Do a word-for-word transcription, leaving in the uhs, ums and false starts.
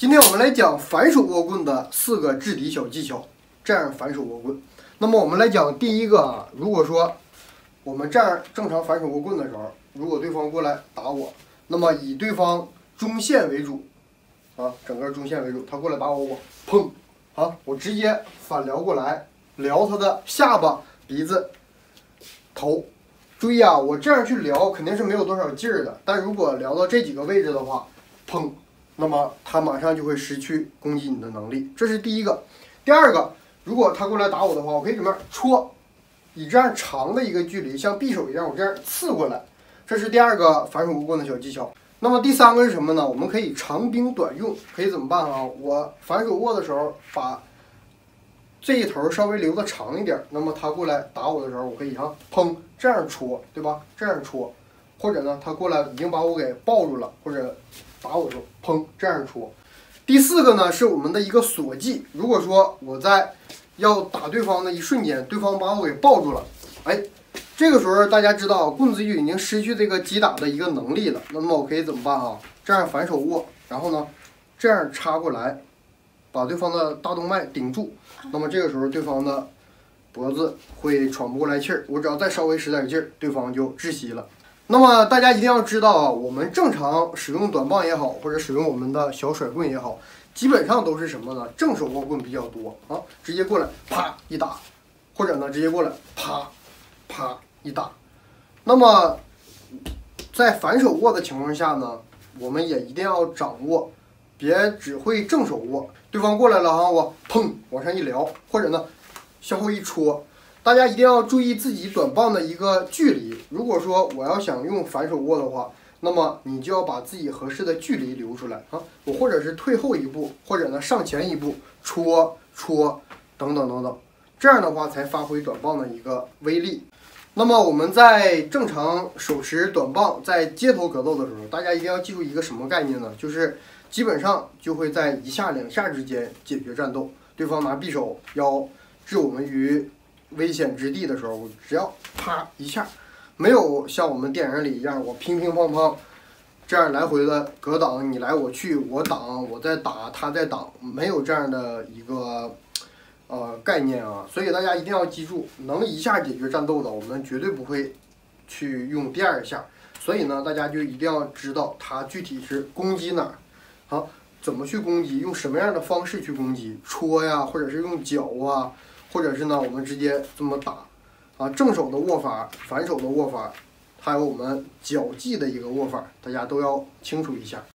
今天我们来讲反手握棍的四个制敌小技巧，这样反手握棍。那么我们来讲第一个啊，如果说我们这样正常反手握棍的时候，如果对方过来打我，那么以对方中线为主啊，整个中线为主，他过来打我，我砰啊，我直接反撩过来，撩他的下巴、鼻子、头。注意啊，我这样去撩肯定是没有多少劲儿的，但如果撩到这几个位置的话，砰，那么他马上就会失去攻击你的能力。这是第一个。第二个，如果他过来打我的话，我可以怎么样戳，以这样长的一个距离，像匕首一样，我这样刺过来。这是第二个反手握棍的小技巧。那么第三个是什么呢？我们可以长兵短用，可以怎么办啊？我反手握的时候，把这一头稍微留的长一点，那么他过来打我的时候，我可以啊，砰这样戳，对吧？这样戳，或者呢，他过来已经把我给抱住了，或者打我的时候，砰这样戳。第四个呢是我们的一个锁技，如果说我在要打对方的一瞬间，对方把我给抱住了，哎，这个时候大家知道棍子就已经失去这个击打的一个能力了，那么我可以怎么办啊？这样反手握，然后呢，这样插过来，把对方的大动脉顶住，那么这个时候对方的脖子会喘不过来气儿，我只要再稍微使点劲儿，对方就窒息了。那么大家一定要知道啊，我们正常使用短棒也好，或者使用我们的小甩棍也好，基本上都是什么呢？正手握棍比较多啊，直接过来啪一打，或者呢直接过来啪啪一打。那么在反手握的情况下呢，我们也一定要掌握，别只会正手握，对方过来了哈，我砰往上一撩，或者呢向后一戳。大家一定要注意自己短棒的一个距离。如果说我要想用反手握的话，那么你就要把自己合适的距离留出来啊。我或者是退后一步，或者呢上前一步，戳戳等等等等，这样的话才发挥短棒的一个威力。那么我们在正常手持短棒在街头格斗的时候，大家一定要记住一个什么概念呢？就是基本上就会在一下两下之间解决战斗。对方拿匕首要置我们于危险之地的时候，我只要啪一下，没有像我们电影里一样，我乒乒乓乓这样来回的格挡，你来我去，我挡我在打，他在挡，没有这样的一个呃概念啊。所以大家一定要记住，能一下解决战斗的，我们绝对不会去用第二下。所以呢，大家就一定要知道它具体是攻击哪儿，好，怎么去攻击，用什么样的方式去攻击，戳呀，或者是用脚啊。或者是呢，我们直接这么打，啊，正手的握法、反手的握法，还有我们脚技的一个握法，大家都要清楚一下。